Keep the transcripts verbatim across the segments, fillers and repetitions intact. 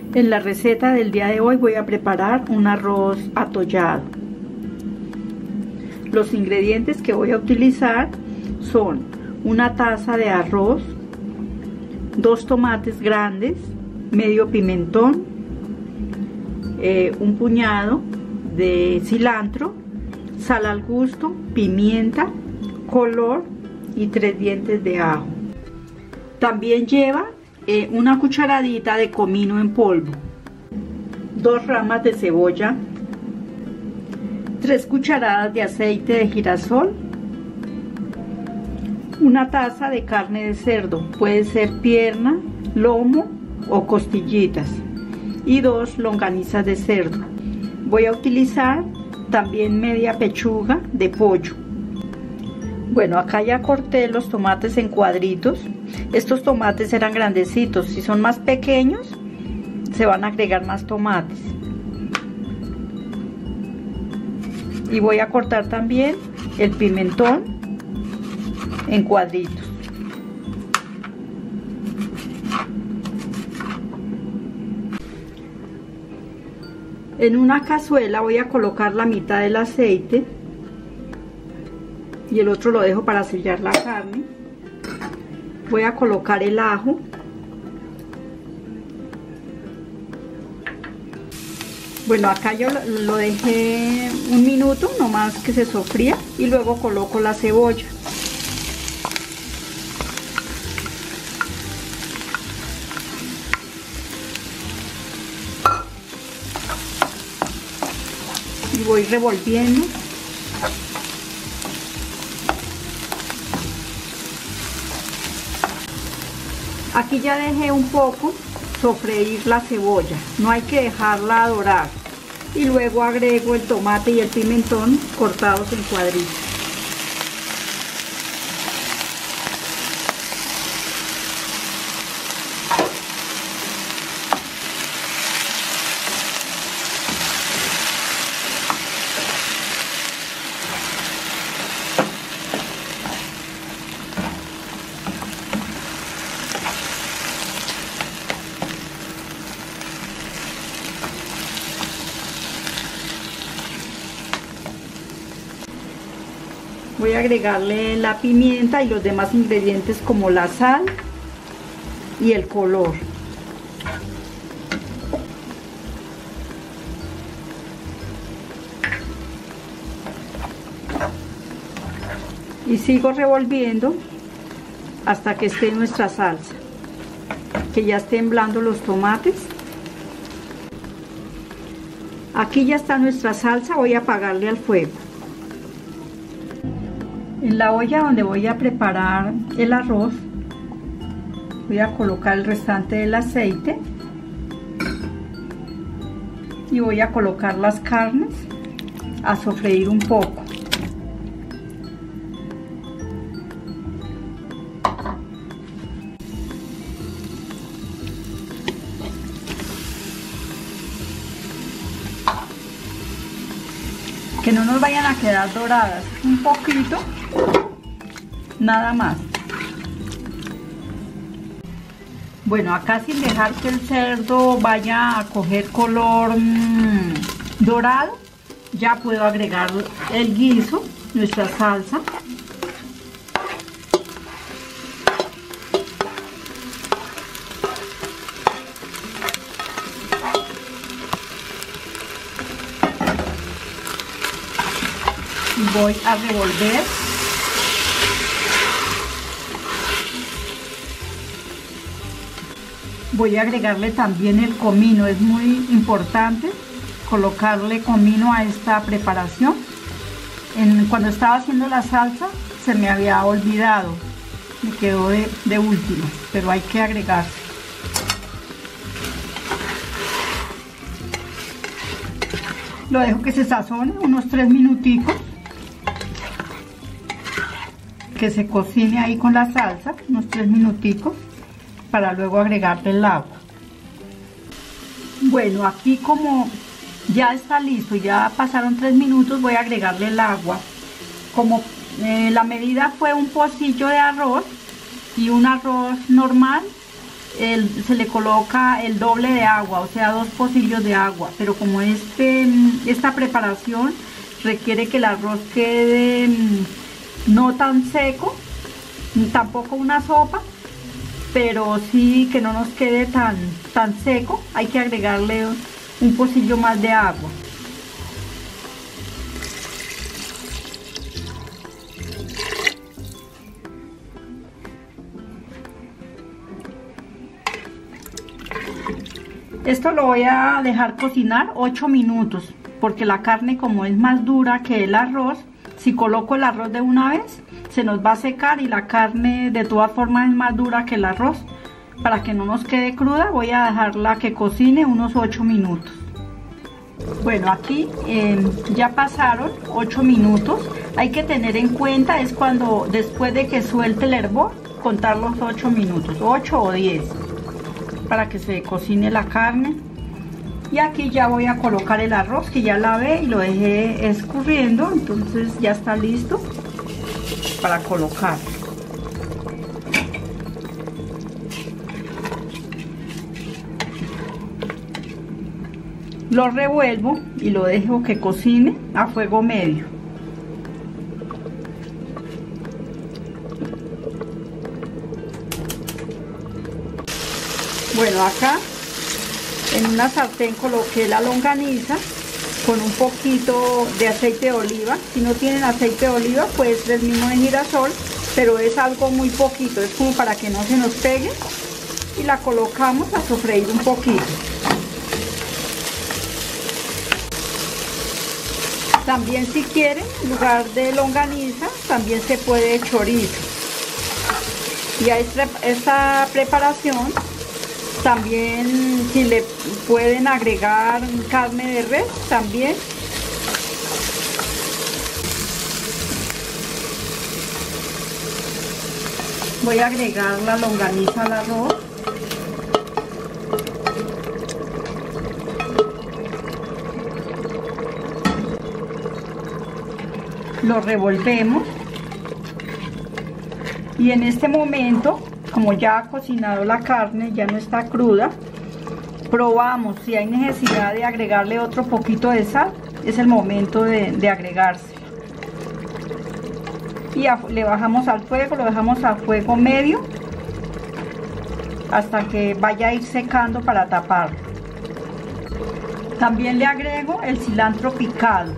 En la receta del día de hoy voy a preparar un arroz atollado. Los ingredientes que voy a utilizar son una taza de arroz, dos tomates grandes, medio pimentón, eh, un puñado de cilantro, sal al gusto, pimienta, color y tres dientes de ajo. También lleva eh, una cucharadita de comino en polvo, dos ramas de cebolla, tres cucharadas de aceite de girasol, una taza de carne de cerdo, puede ser pierna, lomo o costillitas, y dos longanizas de cerdo. Voy a utilizar también media pechuga de pollo. Bueno, acá ya corté los tomates en cuadritos. Estos tomates eran grandecitos. Si son más pequeños, se van a agregar más tomates. Y voy a cortar también el pimentón en cuadritos. En una cazuela voy a colocar la mitad del aceite y el otro lo dejo para sellar la carne. Voy a colocar el ajo, bueno, acá yo lo dejé un minuto nomás que se sofría, y luego coloco la cebolla. Y voy revolviendo. Aquí ya dejé un poco sofreír la cebolla, no hay que dejarla dorar. Y luego agrego el tomate y el pimentón cortados en cuadritos. Voy a agregarle la pimienta y los demás ingredientes como la sal y el color. Y sigo revolviendo hasta que esté nuestra salsa, que ya estén blandos los tomates. Aquí ya está nuestra salsa, voy a apagarle al fuego. En la olla donde voy a preparar el arroz, voy a colocar el restante del aceite y voy a colocar las carnes a sofreír un poco. Que no nos vayan a quedar doradas, un poquito, nada más. Bueno, acá sin dejar que el cerdo vaya a coger color mmm, dorado, ya puedo agregar el guiso, nuestra salsa. Voy a revolver. Voy a agregarle también el comino, es muy importante colocarle comino a esta preparación. En, cuando estaba haciendo la salsa se me había olvidado, me quedó de, de última, pero hay que agregarse. Lo dejo que se sazone unos tres minuticos, que se cocine ahí con la salsa, unos tres minuticos, para luego agregarle el agua. Bueno, aquí como ya está listo, ya pasaron tres minutos, voy a agregarle el agua. Como eh, la medida fue un pocillo de arroz y un arroz normal, el, se le coloca el doble de agua, o sea, dos pocillos de agua, pero como este, esta preparación requiere que el arroz quede no tan seco, ni tampoco una sopa, pero sí que no nos quede tan, tan seco, hay que agregarle un pocillo más de agua. Esto lo voy a dejar cocinar ocho minutos, porque la carne, como es más dura que el arroz, si coloco el arroz de una vez, se nos va a secar, y la carne de todas formas es más dura que el arroz. Para que no nos quede cruda, voy a dejarla que cocine unos ocho minutos. Bueno, aquí eh, ya pasaron ocho minutos. Hay que tener en cuenta, es cuando después de que suelte el hervor, contar los ocho minutos, ocho o diez, para que se cocine la carne. Y aquí ya voy a colocar el arroz, que ya lavé y lo dejé escurriendo, entonces ya está listo para colocar. Lo revuelvo y lo dejo que cocine a fuego medio. Bueno, acá en una sartén coloqué la longaniza con un poquito de aceite de oliva. Si no tienen aceite de oliva, pues el mismo de girasol, pero es algo muy poquito, es como para que no se nos pegue. Y la colocamos a sofreír un poquito. También, si quieren, en lugar de longaniza, también se puede chorizo. Y a esta, esta preparación también, si le pueden agregar carne de res, también. Voy a agregar la longaniza al arroz. Lo revolvemos. Y en este momento, como ya ha cocinado la carne, ya no está cruda, probamos si hay necesidad de agregarle otro poquito de sal. Es el momento de, de agregarse. Y a, le bajamos al fuego, lo dejamos a fuego medio hasta que vaya a ir secando para taparlo. También le agrego el cilantro picado.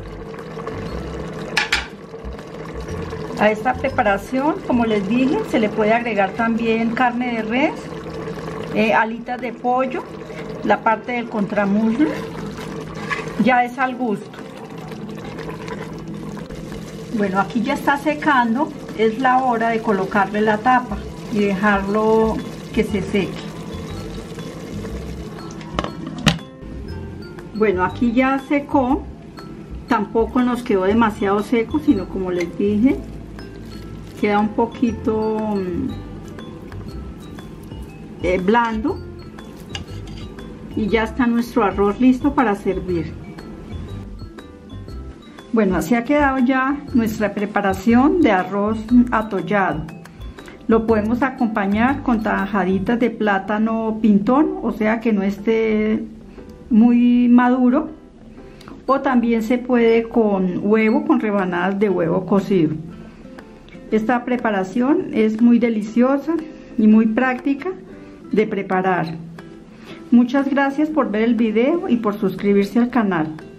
A esta preparación, como les dije, se le puede agregar también carne de res, eh, alitas de pollo, la parte del contramuslo, ya es al gusto. Bueno, aquí ya está secando, es la hora de colocarle la tapa y dejarlo que se seque. Bueno, aquí ya secó, tampoco nos quedó demasiado seco, sino como les dije, queda un poquito eh, blando, y ya está nuestro arroz listo para servir. Bueno, así ha quedado ya nuestra preparación de arroz atollado. Lo podemos acompañar con tajaditas de plátano pintón, o sea que no esté muy maduro, o también se puede con huevo, con rebanadas de huevo cocido. Esta preparación es muy deliciosa y muy práctica de preparar. Muchas gracias por ver el video y por suscribirse al canal.